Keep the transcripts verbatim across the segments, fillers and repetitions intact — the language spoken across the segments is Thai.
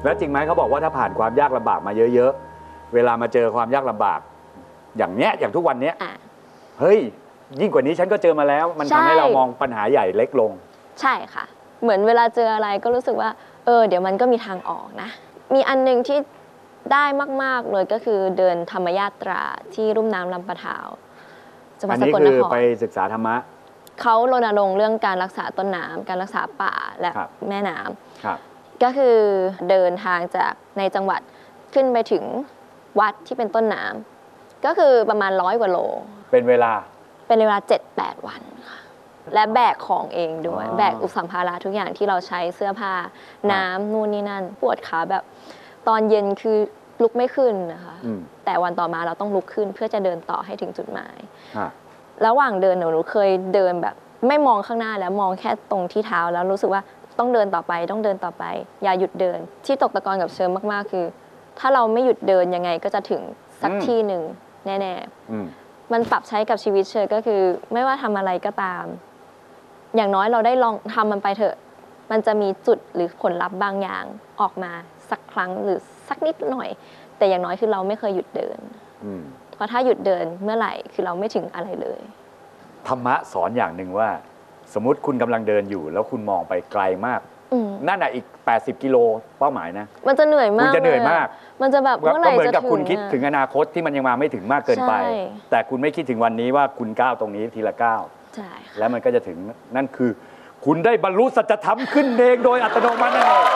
แล้วจริงไหมเขาบอกว่าถ้าผ่านความยากลำบากมาเยอะๆเวลามาเจอความยากลำบากอย่างเนี้ยอย่างทุกวันเนี้ยเฮ้ยยิ่งกว่านี้ฉันก็เจอมาแล้วมันทำให้เรามองปัญหาใหญ่เล็กลงใช่ค่ะเหมือนเวลาเจออะไรก็รู้สึกว่าเออเดี๋ยวมันก็มีทางออกนะมีอันนึงที่ได้มากๆเลยก็คือเดินธรรมยาตราที่รุ่มน้ำลำปะทาวจังหวัดสกลนครอันนี้คือไปศึกษาธรรมะเขารณรงค์เรื่องการรักษาต้นน้ำการรักษาป่าและแม่น้ำก็คือเดินทางจากในจังหวัดขึ้นไปถึงวัดที่เป็นต้นน้ำก็คือประมาณร้อยกว่าโลเป็นเวลาเป็นเวลา เจ็ดแปด วันค่ะและแบกของเองด้วยแบกอุปสัมภาระทุกอย่างที่เราใช้เสื้อผ้าน้ำนู่นนี่นั่นปวดขาแบบตอนเย็นคือลุกไม่ขึ้นนะคะแต่วันต่อมาเราต้องลุกขึ้นเพื่อจะเดินต่อให้ถึงจุดหมายระหว่างเดินหนูเคยเดินแบบไม่มองข้างหน้าแล้วมองแค่ตรงที่เท้าแล้วรู้สึกว่าต้องเดินต่อไปต้องเดินต่อไปอย่าหยุดเดินที่ตกตะกอนกับเชิญมากๆคือถ้าเราไม่หยุดเดินยังไงก็จะถึงสักที่หนึ่งแน่ๆมันปรับใช้กับชีวิตเชิญก็คือไม่ว่าทำอะไรก็ตามอย่างน้อยเราได้ลองทำมันไปเถอะมันจะมีจุดหรือผลลัพธ์บางอย่างออกมาสักครั้งหรือสักนิดหน่อยแต่อย่างน้อยคือเราไม่เคยหยุดเดินเพราะถ้าหยุดเดินเมื่อไหร่คือเราไม่ถึงอะไรเลยธรรมะสอนอย่างหนึ่งว่าสมมุติคุณกำลังเดินอยู่แล้วคุณมองไปไกลมากนั่นน่ะอีกแปดสิบกิโลเป้าหมายนะมันจะเหนื่อยมากคุณจะเหนื่อยมากมันจะแบบเมื่อไหร่จะถึงก็เหมือนกับคุณคิดถึงอนาคตที่มันยังมาไม่ถึงมากเกินไปแต่คุณไม่คิดถึงวันนี้ว่าคุณก้าวตรงนี้ทีละก้าวแล้วมันก็จะถึงนั่นคือคุณได้บรรลุสัจธรรมขึ้นเองโดยอัตโนมัตินั่นเอง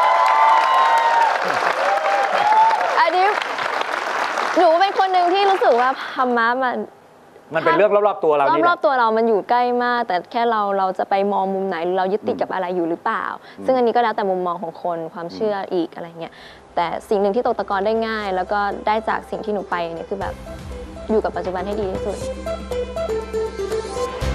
อันนี้หนูเป็นคนหนึ่งที่รู้สึกว่าธรรมะมันมันเป็นเรื่องรอบๆตัวเรารอบๆตัวเรามันอยู่ใกล้มากแต่แค่เราเราจะไปมองมุมไหนเรายึดติดกับอะไรอยู่หรือเปล่าซึ่งอันนี้ก็แล้วแต่มุมมองของคนความเชื่ออีกอะไรเงี้ยแต่สิ่งหนึ่งที่ตกตะกอนได้ง่ายแล้วก็ได้จากสิ่งที่หนูไปเนี่ยคือแบบอยู่กับปัจจุบันให้ดีที่สุด